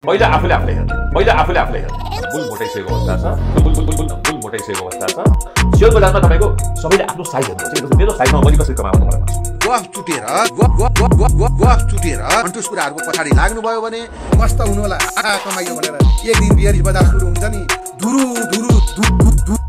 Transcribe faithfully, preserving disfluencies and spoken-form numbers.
मैले आफूले आफूले हेर्ने मैले आफूले आफूले हेर्ने बुल मोटाइसकेको अवस्था छ बुल बुल बुल बुल मोटाइसकेको अवस्था छ सेयर बजारमा तपाईको सबैले आफ्नो साइज हेर्नुहुन्छ मेरो साइजमा मैले कसरी कमाउनु मलाई गफ चुटेर गफ चुटेर अन्टुस कुराहरुको पछाडी लाग्नु भयो भने मस्त हुनु होला आँखा कमाइयो भनेर एक दिन बियरी बजार सुरु हुन्छ नि धुरु धुरु धु